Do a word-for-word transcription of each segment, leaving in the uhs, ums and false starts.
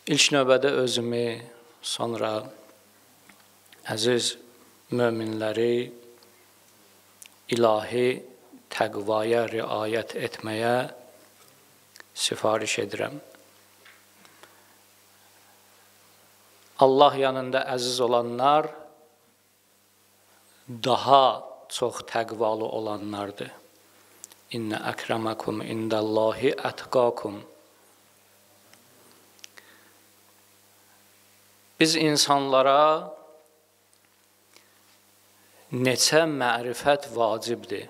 İlk növbədə özümü, sonra əziz möminləri ilahi təqvaya riayət etməyə sifariş edirəm. Allah yanında əziz olanlar daha çox təqvalı olanlardır. İnnə əkrəməkum indəllahi ətqakum. Biz insanlara neçə mərifət vacibdir.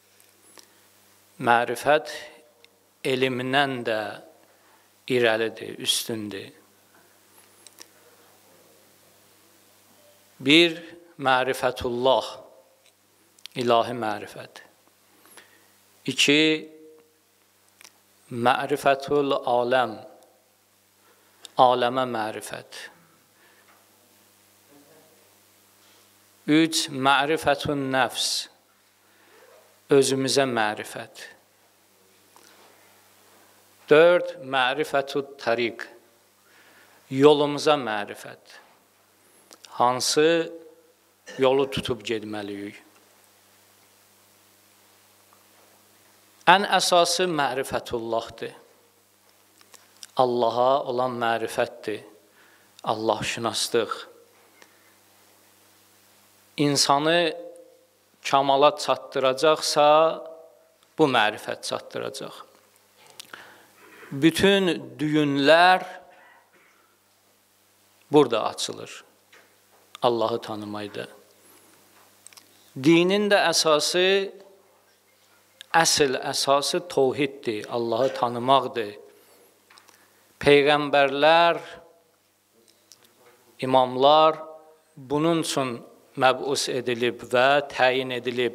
Mərifət elmdən də irəlidir, üstündür. Bir, mərifətullah, ilahi mərifət. İki, mərifətul aləm, aləmə mərifət. Üç, mərifətun nəfs, özümüzə mərifət. Dörd, mərifətut tariq, yolumuza mərifət. Hansı yolu tutub gedməliyik? Ən əsası mərifətullahdır. Allaha olan mərifətdir. Allah şünaslıq. İnsanı kamala çatdıracaqsa, bu mərifət çatdıracaq. Bütün düyünlər burada açılır. Allahı tanımaydı. Dinin də əsası, əsl əsası təvhiddir, Allahı tanımaqdır. Peyğəmbərlər, imamlar bunun üçün məbus edilib və təyin edilib.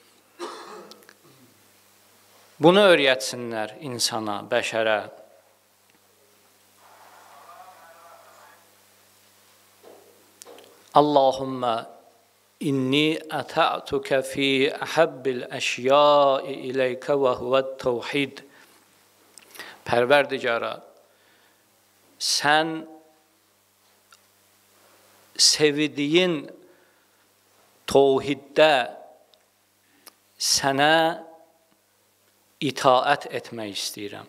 Bunu öyrətsinlər insana, bəşərə. Allahümmə inni ətə'tukə fi əhəbbil əşyai iləykə və huvət təvhid. Pərverdigara, sən sevdiyin təvhiddə sənə itaət etmək istəyirəm.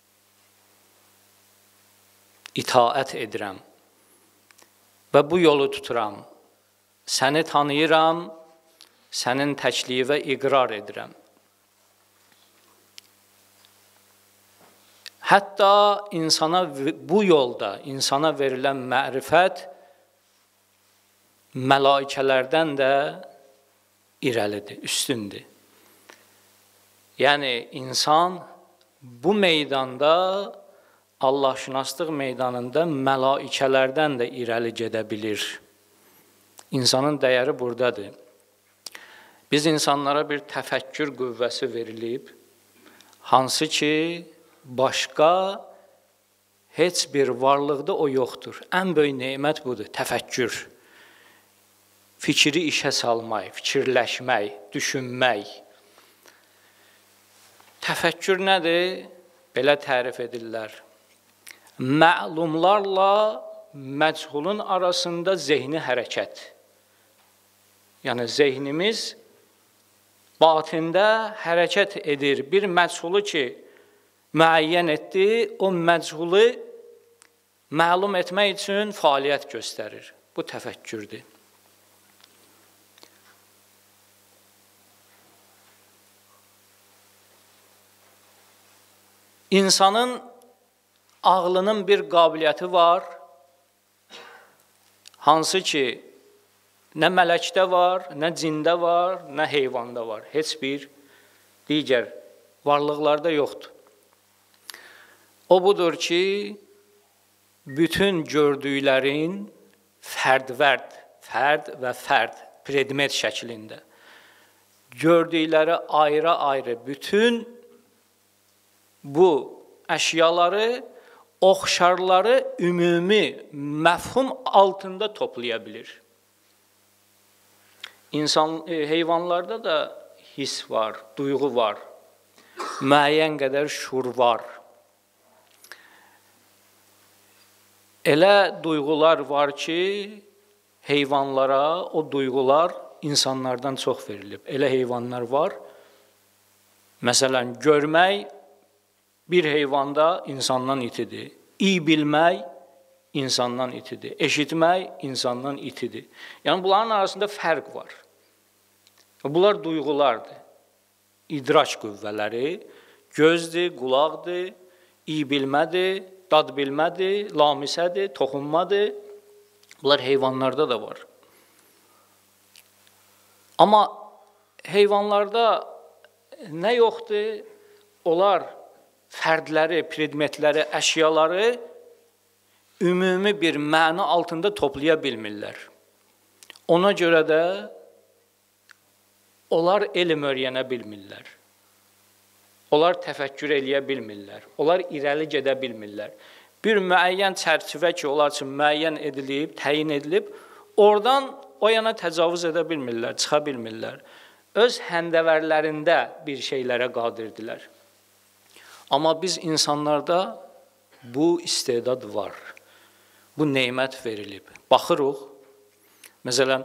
İtaət edirəm və bu yolu tuturam. Səni tanıyıram, sənin təklifə iqrar edirəm. Hətta insana bu yolda insana verilən mərifət mələikələrdən də irəlidir, üstündür. Yəni, insan bu meydanda, Allahşünaslıq meydanında mələikələrdən də irəli gedə bilir. İnsanın dəyəri buradadır. Biz insanlara bir təfəkkür qüvvəsi verilib, hansı ki, başqa heç bir varlıqda o yoxdur. Ən böyük nemət budur, təfəkkür. Fikri işə salmaq, fikirləşmək, düşünmək. Təfəkkür nədir? Belə tərif edirlər. Məlumlarla məchulun arasında zehni hərəkət. Yəni, zehnimiz batində hərəkət edir. Bir məchulu ki, müəyyən etdi, o məchulu məlum etmək üçün fəaliyyət göstərir. Bu təfəkkürdür. İnsanın ağlının bir qabiliyyəti var, hansı ki, nə mələkdə var, nə cində var, nə heyvanda var. Heç bir digər varlıqlarda yoxdur. O budur ki, bütün gördüklərin fərd-vərd, fərd və fərd, predmet şəklində. Gördükləri ayrı-ayrı bütün bu əşyaları, oxşarları ümumi məfhum altında toplaya bilir. İnsan, heyvanlarda da his var, duyğu var, müəyyən qədər şuur var. Elə duyğular var ki, heyvanlara o duyğular insanlardan çox verilib. Elə heyvanlar var. Məsələn, görmək bir heyvanda insandan itidir. İyi bilmək insandan itidir. Eşitmək insandan itidir. Yəni, bunların arasında fərq var. Bunlar duyğulardır. İdraç qüvvələri, gözdür, qulaqdır, iyi bilmədir, dad bilmədir, lamisədir, toxunmadır. Bunlar heyvanlarda da var. Amma heyvanlarda nə yoxdur? Onlar fərdləri, predmetləri, əşyaları ümumi bir məna altında toplaya bilmirlər. Ona görə də onlar elm öyrənə bilmirlər. Onlar təfəkkür eləyə bilmirlər. Onlar irəli gedə bilmirlər. Bir müəyyən çərçivə ki, onlar üçün müəyyən edilib, təyin edilib, oradan o yana təcavüz edə bilmirlər, çıxa bilmirlər. Öz həndəvərlərində bir şeylərə qadirdirlər. Amma biz insanlarda bu istedad var. Bu neymət verilib. Baxırıq, məsələn,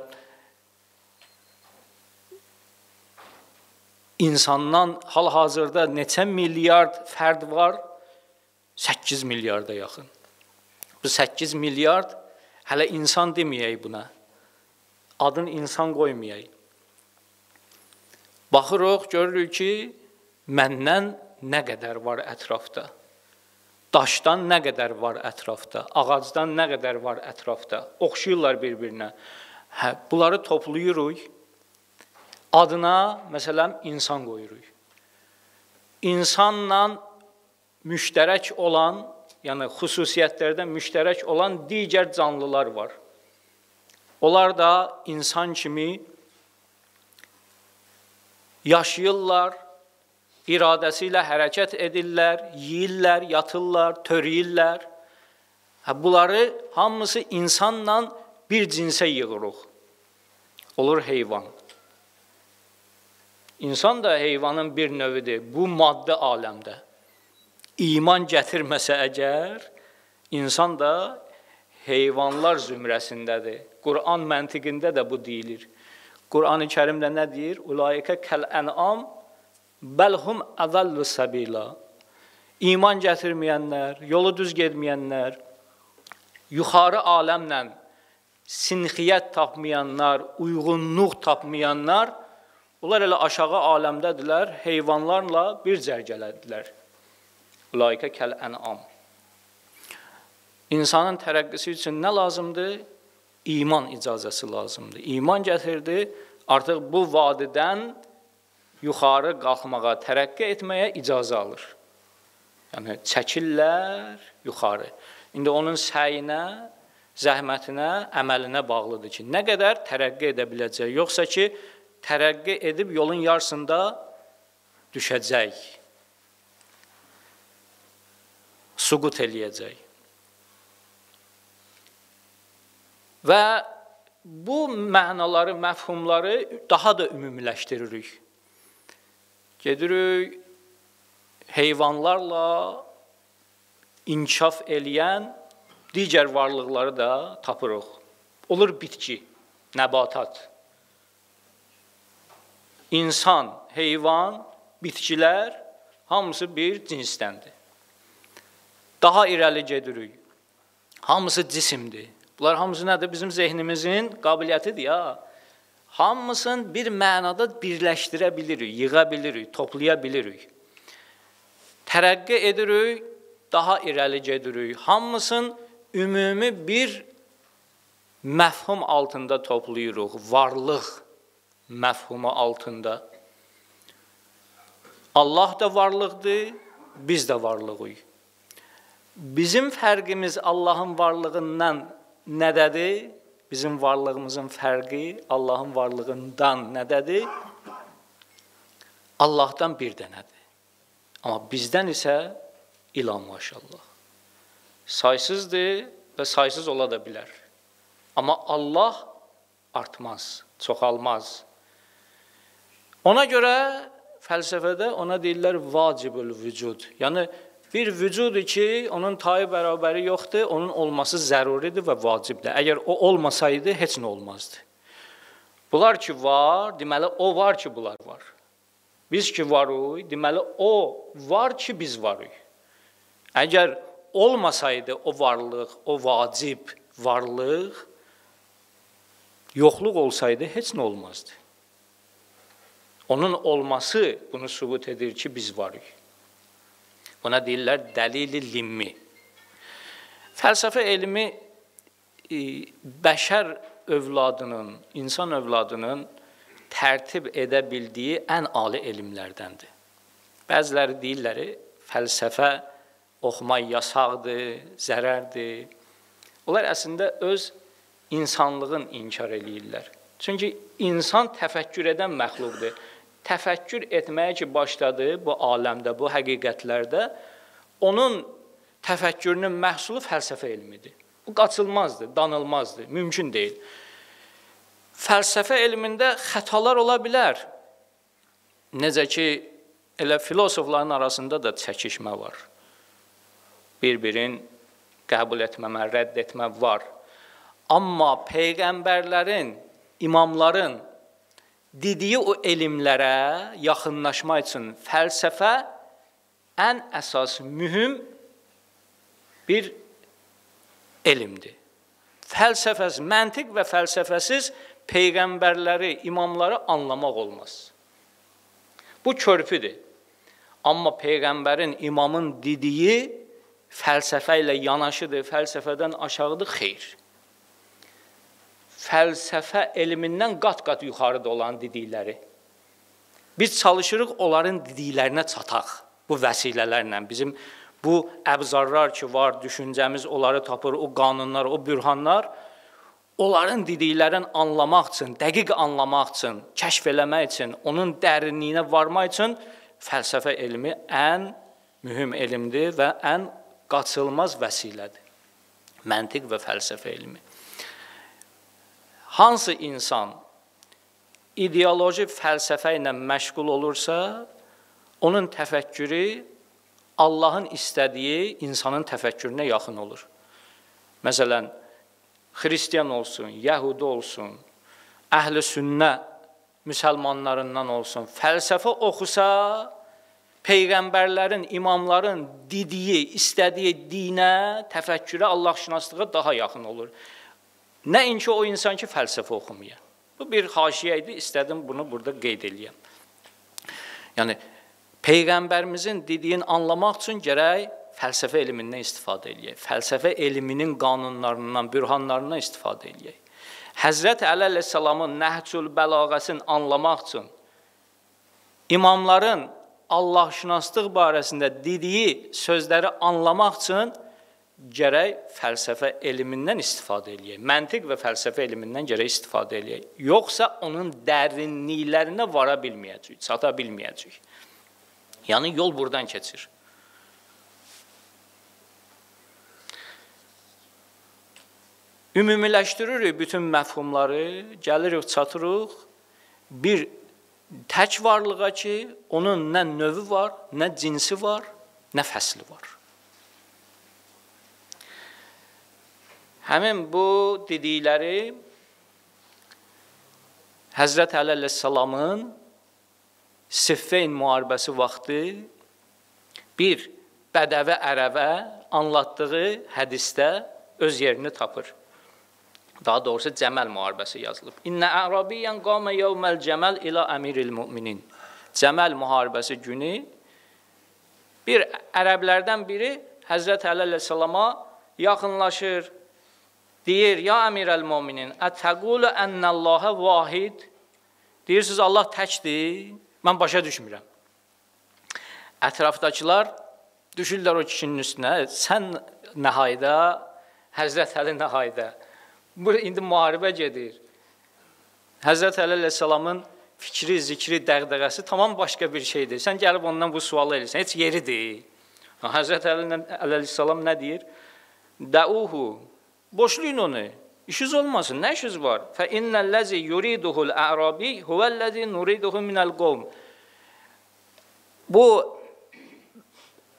insandan hal-hazırda neçə milyard fərd var? səkkiz milyarda yaxın. Bu səkkiz milyard hələ insan deməyək buna. Adını insan qoymayaq. Baxırıq, görürük ki, məndən nə qədər var ətrafda? Daşdan nə qədər var ətrafda? Ağacdan nə qədər var ətrafda? Oxşayırlar bir-birinə. Hə, bunları toplayırıq. Adına, məsələn, insan qoyuruq. İnsanla müştərək olan, yəni xüsusiyyətlərdən müştərək olan digər canlılar var. Onlar da insan kimi yaşayırlar, iradəsi ilə hərəkət edirlər, yeyirlər, yatırlar, törəyirlər. Bunları hamısı insanla bir cinsə yığırıq. Olur heyvan. İnsan da heyvanın bir növüdür, bu maddə aləmdə. İman gətirməsə əgər, insan da heyvanlar zümrəsindədir. Quran məntiqində də bu deyilir. Quran-ı Kərimdə nə deyir? Ulaikə kəl-ən'am bəlhum əzəllu səbila. İman gətirməyənlər, yolu düz getməyənlər, yuxarı aləmlə sinxiyyət tapmayanlar, uyğunluq tapmayanlar, onlar elə aşağı aləmdədirlər, heyvanlarla bir cərgələdilər. Ulaikə kəl-ən'am. İnsanın tərəqqisi üçün nə lazımdır? İman icazəsi lazımdır. İman gətirdi, artıq bu vadidən yuxarı qalxmağa, tərəqqi etməyə icazə alır. Yəni, çəkirlər yuxarı. İndi onun səyinə, zəhmətinə, əməlinə bağlıdır ki, nə qədər tərəqqi edə biləcək. Yoxsa ki, tərəqqi edib yolun yarısında düşəcək. Suqut eləyəcək. Və bu mənaları, məfhumları daha da ümumiləşdiririk. Gedirik, heyvanlarla inkişaf eləyən digər varlıqları da tapırıq. Olur bitki, nəbatat. İnsan, heyvan, bitkilər hamısı bir cinsdəndir. Daha irəli gedirik. Hamısı cisimdir. Bunlar hamısı nədir? Bizim zehnimizin qabiliyyətidir ya. Hamısını bir mənada birləşdirə bilirik, yığa bilirik, toplaya bilirik. Tərəqqi edirik, daha irəli gedirik. Hamısını ümumi bir məfhum altında toplayırıq, varlıq məfhumu altında. Allah da varlıqdır, biz də varlığıyıq. Bizim fərqimiz Allahın varlığından nədədir? Bizim varlığımızın fərqi Allahın varlığından nədədir? Allahdan bir dənədir. Amma bizdən isə ilan maşallah. Saysızdır və saysız ola da bilər. Amma Allah artmaz, çoxalmaz. Ona görə fəlsəfədə ona deyirlər vacibül vücud. Yəni, Bir vücudur ki, onun tayı bərabəri yoxdur, onun olması zəruridir və vacibdir. Əgər o olmasaydı, heç nə olmazdı. Bunlar ki var, deməli o var ki, bunlar var. Biz ki varıq, deməli o var ki, biz varıq. Əgər olmasaydı o varlıq, o vacib varlıq, yoxluq olsaydı, heç nə olmazdı. Onun olması bunu sübut edir ki, biz varıq. Buna deyirlər dəlil-i limmi. Fəlsəfə elmi e, bəşər övladının, insan övladının tərtib edə bildiyi ən ali elmlərdəndir. Bəziləri deyirlər, fəlsəfə oxumaq yasaqdır, zərərdir. Onlar əslində öz insanlığın inkar eləyirlər. Çünki insan təfəkkür edən məxluqdur. Təfəkkür etməyə ki başladı bu aləmdə, bu həqiqətlərdə, onun təfəkkürünün məhsulu fəlsəfə elmidir. Bu qaçılmazdır, danılmazdır, mümkün deyil. Fəlsəfə elmində xətalar ola bilər. Necə ki, elə filosofların arasında da çəkişmə var. Bir-birin qəbul etməmə, rədd etmə var. Amma peyğəmbərlərin, imamların dediyi o elmlərə yaxınlaşmaq üçün fəlsəfə ən əsas, mühüm bir elmdir. Fəlsəfəsiz, məntiq və fəlsəfəsiz peyğəmbərləri, imamları anlamaq olmaz. Bu körpüdür. Amma peyğəmbərin, imamın dediyi fəlsəfə ilə yanaşıdır, fəlsəfədən aşağıdır, xeyr. Fəlsəfə elmindən qat-qat yuxarıda olan dedikləri. Biz çalışırıq onların dediklərinə çataq bu vəsilələrlə. Bizim bu əbzarlar ki var, düşüncəmiz onları tapır, o qanunlar, o bürhanlar, onların dediklərini anlamaq üçün, dəqiq anlamaq üçün, kəşf eləmək üçün, onun dərinliyinə varmaq üçün fəlsəfə elmi ən mühüm elmdir və ən qaçılmaz vəsilədir. Məntiq və fəlsəfə elmi. Hansı insan ideoloji fəlsəfə ilə məşğul olursa, onun təfəkkürü Allahın istədiyi insanın təfəkkürünə yaxın olur. Məsələn, xristiyan olsun, yəhudi olsun, əhl-i sünnə müsəlmanlarından olsun, fəlsəfə oxusa, peyğəmbərlərin, imamların dediyi, istədiyi dinə, təfəkkürə, Allahşünaslığa daha yaxın olur. Nəinki o insan ki, fəlsəfə oxumaya. Bu bir haşiyə idi, istədim bunu burada qeyd edəyəm. Yəni, peyğəmbərimizin dediyini anlamaq üçün gərək fəlsəfə elmindən istifadə edəyək. Fəlsəfə elminin qanunlarından, bürhanlarından istifadə edəyək. Həzrət Əli əleyhissalamın Nəhcül Bəlağəsini anlamaq üçün, imamların Allahşünaslıq barəsində dediyi sözləri anlamaq üçün gərək fəlsəfə elmindən istifadə edəyək. Məntiq və fəlsəfə elmindən gərək istifadə edəyək. Yoxsa onun dərinliklərinə vara bilməyəcək, çata bilməyəcək. Yəni, yol buradan keçir. Ümumiləşdiririk bütün məfhumları, gəlirik, çatırıq bir tək varlığa ki, onun nə növü var, nə cinsi var, nə fəsli var. Həmin bu dedikləri Həzrət Əli əleyhissalamın Siffeyn müharibəsi vaxtı bir bədəvi ərəbə anlatdığı hədisdə öz yerini tapır. Daha doğrusu Cəməl müharibəsi yazılıb. İnnə ərabiyən qamə yevməl cəməl ilə əmiril müminin. Cəməl müharibəsi günü bir ərəblərdən biri Həzrət Əli əleyhissalama yaxınlaşır. Deyir, ya əmirəl-müminin, ətəqulu ənəllahə vahid. Deyirsiniz, Allah təkdir, mən başa düşmürəm. Ətrafdakılar düşürlər o kişinin üstünə, sən nəhayda, Həzrət Əli nəhayda. Bu, indi müharibə gedir. Həzrət Əli əleyhissalamın fikri, zikri, dəğdəğəsi tamam başqa bir şeydir. Sən gəlib ondan bu sualı edirsən, heç yeri deyil. Həzrət Əli əleyhissalam nə deyir? Dəuhu. Boşlayın onu, işiniz olmasın, nə işiniz var? فَإِنَّ الَّذِي يُرِيدُهُ الْأَعْرَابِي هُوَ الَّذِي نُرِيدُهُ مِنَ الْقَوْمِ. Bu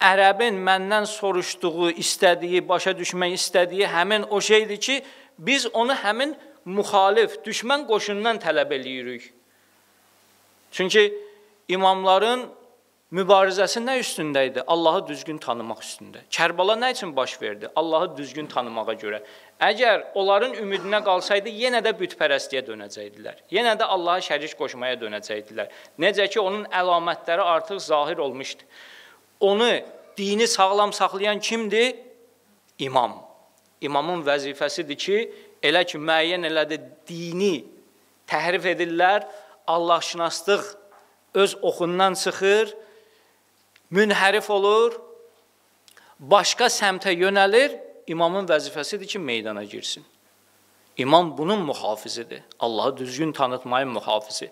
ərəbin məndən soruşduğu, istədiyi, başa düşmək istədiyi həmin o şeydir ki, biz onu həmin müxalif, düşmən qoşundan tələb eləyirik. Çünki imamların mübarizəsi nə üstündə idi? Allahı düzgün tanımaq üstündə. Kərbala nə üçün baş verdi? Allahı düzgün tanımağa görə. Əgər onların ümidinə qalsaydı, yenə də bütpərəstliyə dönəcəkdilər. Yenə də Allaha şərik qoşmaya dönəcəkdilər. Necə ki, onun əlamətləri artıq zahir olmuşdu. Onu, dini sağlam saxlayan kimdir? İmam. İmamın vəzifəsidir ki, elə ki, müəyyən elədi, dini təhrif edirlər, Allahşınaslıq öz oxundan çıxır, münhərif olur, başqa səmtə yönəlir, imamın vəzifəsidir ki, meydana girsin. İmam bunun mühafizidir. Allahı düzgün tanıtmayın mühafizi.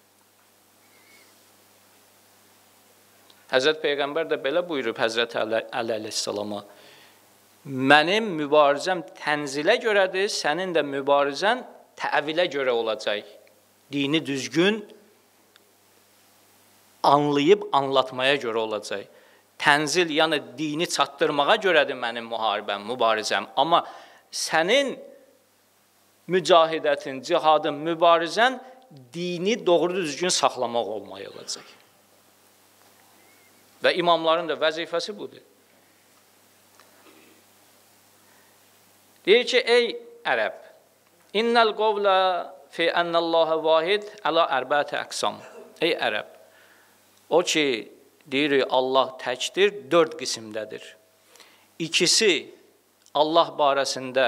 Həzrət Peyğəmbər də belə buyurub Həzrət Əli əleyhissalama. Mənim mübarizəm tənzilə görədir, sənin də mübarizən təvilə görə olacaq. Dini düzgün anlayıb anlatmaya görə olacaq. Tənzil, yəni dini çatdırmağa görədir mənim müharibəm, mübarizəm. Amma sənin mücahidətin, cihadın, mübarizən dini doğru düzgün saxlamaq olmaya olacaq. Və imamların da vəzifəsi budur. Deyir ki, ey ərəb, innəl qovlə fi ənəlləhə vahid əla ərbəti əqsam. Ey ərəb, o ki, deyir, Allah təkdir, dörd qismdədir. İkisi Allah barəsində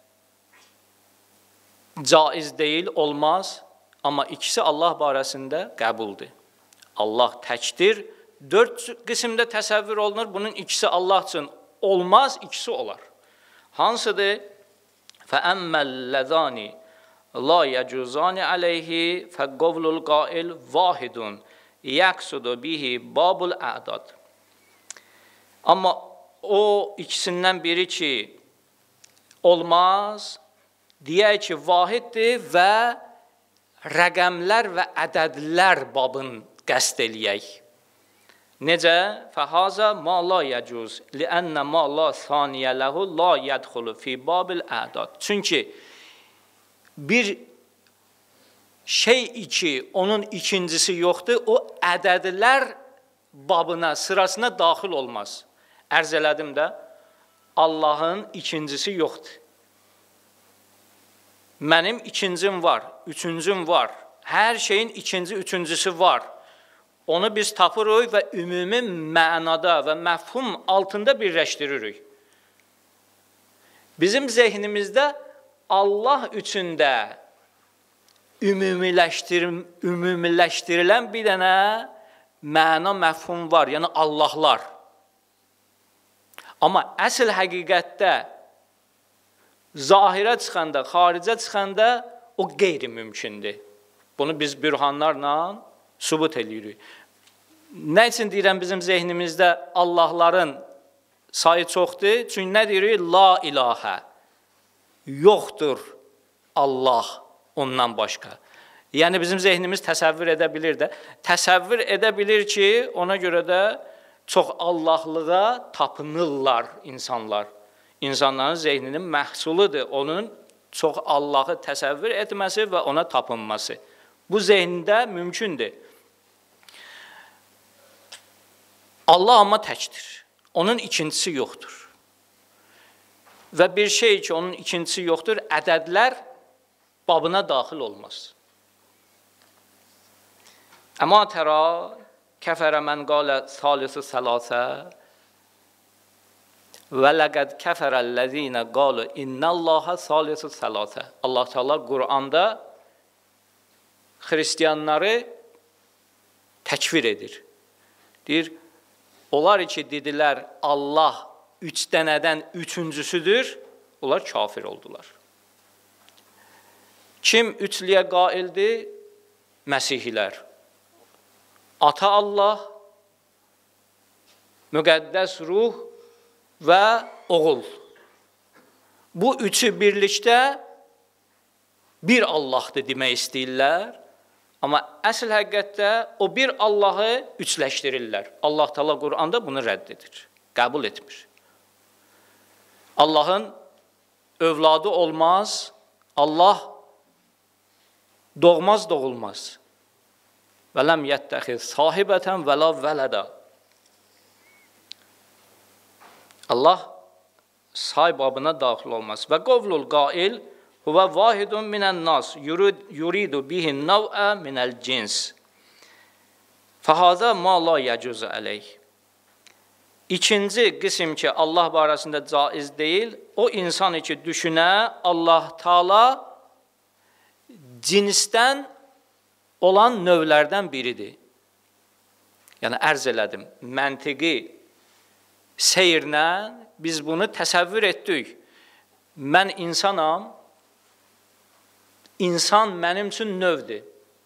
caiz deyil, olmaz, amma ikisi Allah barəsində qəbuldur. Allah təkdir, dörd qismdə təsəvvür olunur, bunun ikisi Allah üçün olmaz, ikisi olar. Hansıdır? فَأَمَّا لَذَانِ لَا يَجُزَانِ عَلَيْهِ فَقَوْلُ الْقَائِلِ وَاحِدٌ يَقْصُدُ بِهِ بَابُ الْأَعْدَادِ. Amma o ikisindən biri ki, olmaz, deyək ki, vahiddir və rəqəmlər və ədədlər babın qəsd eləyək. Necə? Fəhaza ma la yəcuz li'anna ma la saniyə ləhu la yədxulu fi babil ədad. Çünki bir şey ki, onun ikincisi yoxdur, o ədədlər babına, sırasına daxil olmaz. Ərz elədim də, Allahın ikincisi yoxdur. Mənim ikincim var, üçüncüm var. Hər şeyin ikinci, üçüncüsü var. Onu biz tapırıq və ümumi mənada və məfhum altında birləşdiririk. Bizim zehnimizdə Allah üçün də ümumiləşdirilən bir dənə məna məfhum var, yəni Allahlar. Amma əsl həqiqətdə zahirə çıxanda, xaricə çıxanda o qeyri-mümkündür. Bunu biz bürhanlarla sübut edirik. Nə üçün deyirəm bizim zehnimizdə Allahların sayı çoxdur? Çünki nə deyirik? La ilahə. Yoxdur Allah ondan başqa. Yəni bizim zehnimiz təsəvvür edə bilir də. Təsəvvür edə bilir ki, ona görə də çox Allahlığa tapınırlar insanlar. İnsanların zehninin məhsuludur. Onun çox Allahı təsəvvür etməsi və ona tapınması. Bu zehndə mümkündür. Allah amma təkdir. Onun ikincisi yoxdur. Və bir şey ki, onun ikincisi yoxdur, ədədlər babına daxil olmaz. Əmə tərə kəfərə mən qalə salisu sələsə və ləqəd kəfərəl-ləzinə qalu innəlləhə salisu sələsə. Allah Teala Quranda xristiyanları təkfir edir. Deyir, onlar ki, dedilər, Allah üç dənədən üçüncüsüdür, onlar kafir oldular. Kim üçlüyə qaildir? Məsihilər. Ata Allah, müqəddəs ruh və oğul. Bu üçü birlikdə bir Allahdır demək istəyirlər. Amma əsl həqiqətdə o bir Allahı üçləşdirirlər. Allah Teala Quranda bunu rədd edir. Qəbul etmir. Allahın övladı olmaz, Allah doğmaz, doğulmaz. Və ləm yəttəxiz sahibətən və la vələdə. Allah sahibabına daxil olmaz. Və qovlul qail huvə vahidun minən nas yuridu bihin nəvə minəl cins. Fəhəzə ma la yəcuzə əleyh. İkinci qism ki, Allah barəsində caiz deyil, o insan ki, düşünə Allah Taala cinsdən olan növlərdən biridir. Yəni, ərz elədim, məntiqi seyirlə biz bunu təsəvvür etdik. Mən insanam, insan mənim üçün növdür.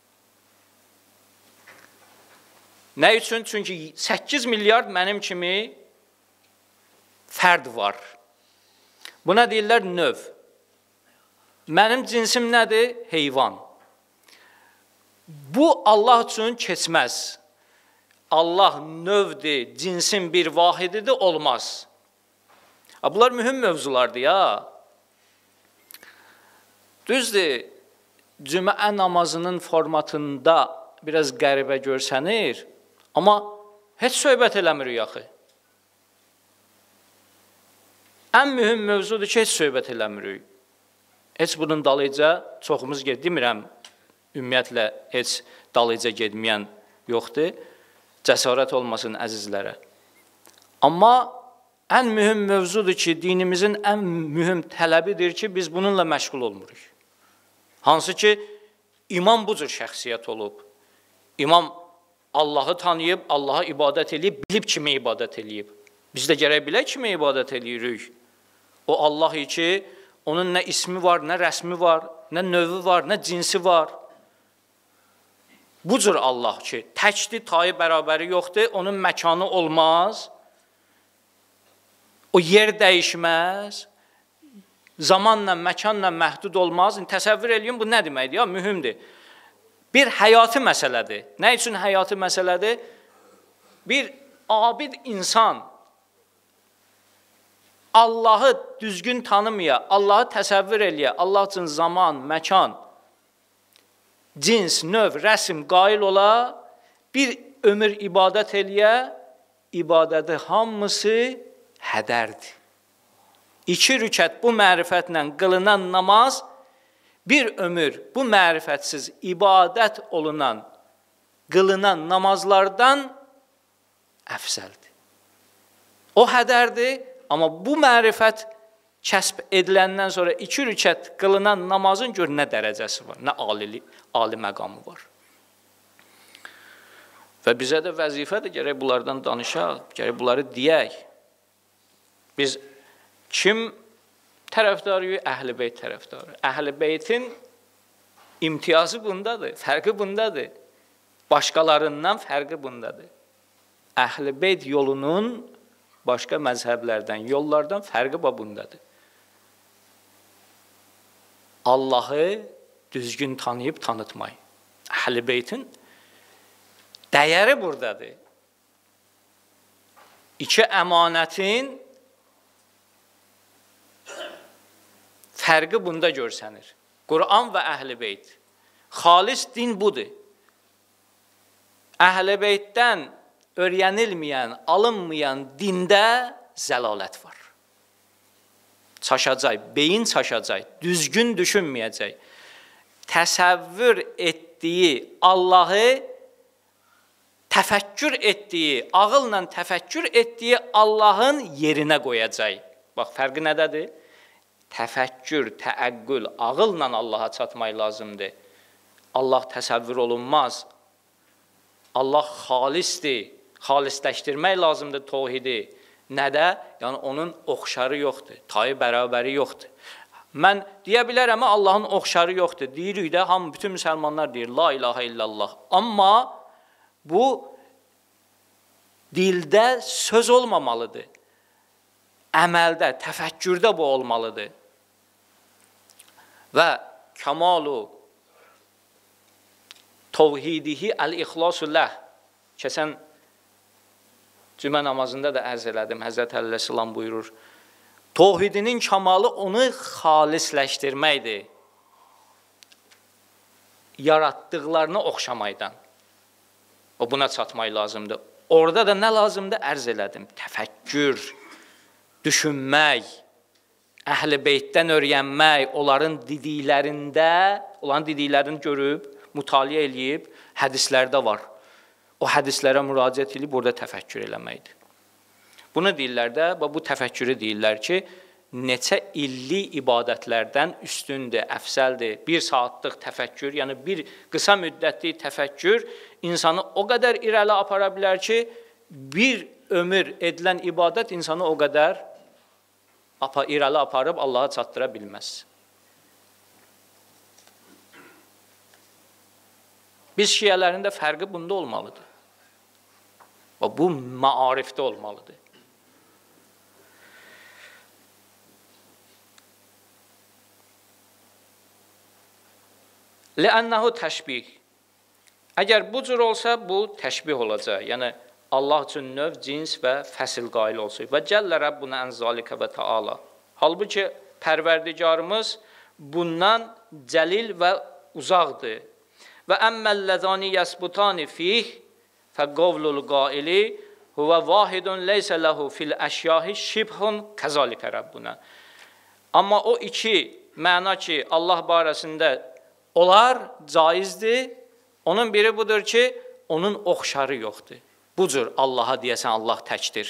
Nə üçün? Çünki səkkiz milyard mənim kimi fərd var. Buna deyirlər növ. Mənim cinsim nədir? Heyvan. Bu Allah üçün keçməz. Allah növdir, cinsin bir vahididir, olmaz. Bunlar mühüm mövzulardır ya. Düzdür, cümə namazının formatında biraz qəribə görsənir, amma heç söhbət eləmirik yaxı. Ən mühüm mövzudur ki, heç söhbət eləmirik. Heç bunun dalıca çoxumuz gedir, demirəm, ümumiyyətlə heç dalıca gedməyən yoxdur, cəsarət olmasın əzizlərə. Amma ən mühüm mövzudur ki, dinimizin ən mühüm tələbidir ki, biz bununla məşğul olmuruq. Hansı ki, imam bu cür şəxsiyyət olub. İmam Allahı tanıyıb, Allaha ibadət edib, bilib kimi ibadət edib. Biz də gərək bilək kimi ibadət edirik. O Allah ki, onun nə ismi var, nə rəsmi var, nə növü var, nə cinsi var. Bu cür Allah ki, təkdir, tayı bərabəri yoxdur, onun məkanı olmaz, o yer dəyişməz, zamanla, məkanla məhdud olmaz. Təsəvvür edin, bu nə deməkdir? Ya, mühümdür. Bir həyatı məsələdir. Nə üçün həyatı məsələdir? Bir abid insan Allahı düzgün tanımaya, Allahı təsəvvür eləyə, Allah üçün zaman, məkan, cins, növ, rəsm, qail ola, bir ömür ibadət eləyə, ibadəti hamısı hədərdir. İki rükət bu mərifətlə qılınan namaz, bir ömür bu mərifətsiz ibadət olunan, qılınan namazlardan əfsəldir. O hədərdir, amma bu mərifət kəsb ediləndən sonra iki rükət qılınan namazın gör nə dərəcəsi var, nə ali, ali məqamı var. Və bizə də vəzifədir, gərək bunlardan danışaq, gərək bunları deyək. Biz kim tərəfdarıyıq? Əhl-i Beyt tərəfdarı. Əhl-i Beytin imtiyazı bundadır, fərqi bundadır. Başqalarından fərqi bundadır. Əhl-i Beyt yolunun başqa məzhəblərdən, yollardan fərqi bundadır. Allahı düzgün tanıyıb tanıtmayın. Əhl-i Beytin dəyəri buradadır. İki əmanətin fərqi bunda görsənir. Quran və Əhl-i Beyt. Xalis din budur. Əhl-i Beytdən öyrənilməyən, alınmayan dində zəlalət var. Çaşacaq, beyin çaşacaq, düzgün düşünməyəcək. Təsəvvür etdiyi Allahı, təfəkkür etdiyi, ağılla təfəkkür etdiyi Allahın yerinə qoyacaq. Bax, fərqi nədədir? Təfəkkür, təəqqül, ağılla Allaha çatmaq lazımdır. Allah təsəvvür olunmaz. Allah xalisdir. Xalisləşdirmək lazımdır təvhidi. Nədə? Yəni, onun oxşarı yoxdur, tayı bərabəri yoxdur. Mən deyə bilərəm, Allahın oxşarı yoxdur. Deyirik də, hamı, bütün müsəlmanlar deyir, la ilahə illallah. Amma bu dildə söz olmamalıdır. Əməldə, təfəkkürdə bu olmalıdır. Və kəmalu təvhidihi əl-ixlasulləh. Kəsən Cümə namazında da ərz elədim, Həzrət Əleyhisselam buyurur, Tohidinin kamalı onu xalisləşdirməkdir. Yaratdıqlarını oxşamaydan. O buna çatmaq lazımdır. Orada da nə lazımdır? Ərz elədim. Təfəkkür, düşünmək, Əhl-i Beytdən öyrənmək, onların didiklərində, onların didiklərini görüb, mütaliə eləyib, hədislərdə var. O hədislərə müraciət edib, burada təfəkkür eləməkdir. Bunu deyirlər də, bu təfəkkürü deyirlər ki, neçə illik ibadətlərdən üstündür, əfsəldir. Bir saatlıq təfəkkür, yəni bir qısa müddətli təfəkkür insanı o qədər irəli apara bilər ki, bir ömür edilən ibadət insanı o qədər irəli aparıb Allaha çatdıra bilməz. Biz şiyələrin də fərqi bunda olmalıdır. Bu maarifdə olmalıdır. Ləənnəhu təşbih. Əgər bu cür olsa, bu təşbih olacaq. Yəni, Allah üçün növ, cins və fəsil qail olsun. Və cəllə Rəbbuna ən zalikə və taala. Halbuki, pərverdigarımız bundan cəlil və uzaqdır. Və əmməlləzani yəsbutani fih fəqovlul qaili huvə vahidun leysə ləhu fil əşyahi şibhun kəzalikə Rəbbuna. Amma o iki məna ki, Allah barəsində onlar caizdir. Onun biri budur ki, onun oxşarı yoxdur. Bu cür Allaha deyəsən, Allah təkdir.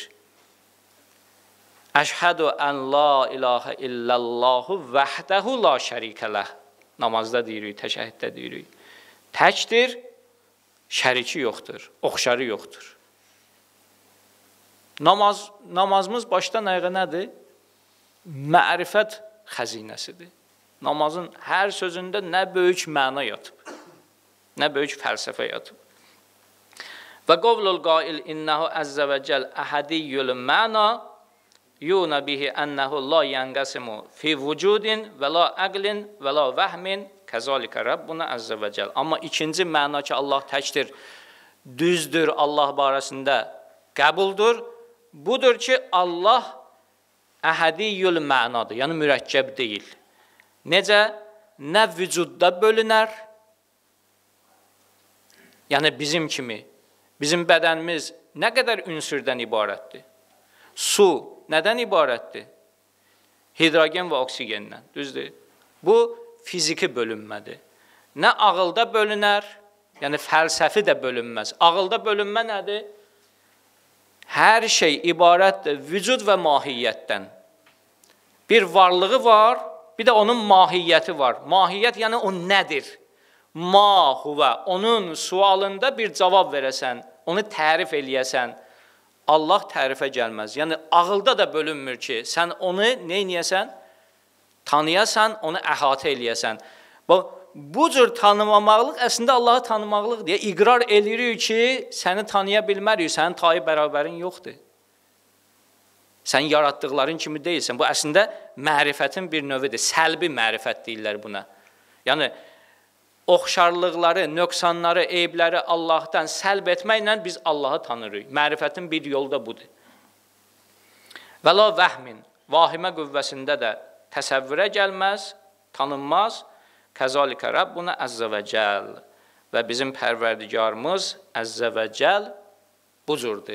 Əşhədu ən la ilahə illəllahu vəhdəhu la şərikələh. Namazda deyirik, təşəhhüddə deyirik. Təkdir, şəriki yoxdur, oxşarı yoxdur. Namaz, namazımız başdan ayağa nədir? Mərifət xəzinəsidir. Namazın hər sözündə nə böyük məna yatıb, nə böyük fəlsəfə yatıb. Və qovlul qail innəhu əzzə və cəl əhədiyyül məna yuna bihi ənəhu la yəngəsimu fi vücudin və la əqlin və la vəhmin kəzalikə Rabbuna əzzə və cəl. Amma ikinci məna ki, Allah təkdir, düzdür, Allah barəsində qəbuldur. Budur ki, Allah əhədiyyül mənadır, yəni mürəkkəb deyil. Necə? Nə vücudda bölünər, yəni bizim kimi, bizim bədənimiz nə qədər ünsürdən ibarətdir? Su nədən ibarətdir? Hidrogen və oksigendən, düzdür? Bu, fiziki bölünmədir. Nə ağılda bölünər, yəni fəlsəfi də bölünməz. Ağılda bölünmə nədir? Hər şey ibarətdir vücud və mahiyyətdən. Bir varlığı var, bir də onun mahiyyəti var. Mahiyyət yəni o nədir? Ma huvə, onun sualında bir cavab verəsən, onu tərif eləyəsən, Allah tərifə gəlməz. Yəni, ağılda da bölünmür ki, sən onu nə eləyəsən? Tanıyasan, onu əhatə eləyəsən. Bu cür tanımamaqlıq əslində Allahı tanımaqlıq deyə iqrar edirik ki, səni tanıya bilmərik, sənin tayı bərabərin yoxdur. Sən yaratdıqların kimi deyilsən. Bu əslində mərifətin bir növüdür. Səlbi mərifət deyirlər buna. Yəni, oxşarlıqları, nöqsanları, eybləri Allahdan səlb etməklə biz Allahı tanırıq. Mərifətin bir yolu da budur. Və la vəhmin, vahimə qüvvəsində də təsəvvürə gəlməz, tanınmaz. Kəzalikə Rabbuna əzzə və cəl. Və bizim pərverdigarımız əzzə və cəl bu cürdür.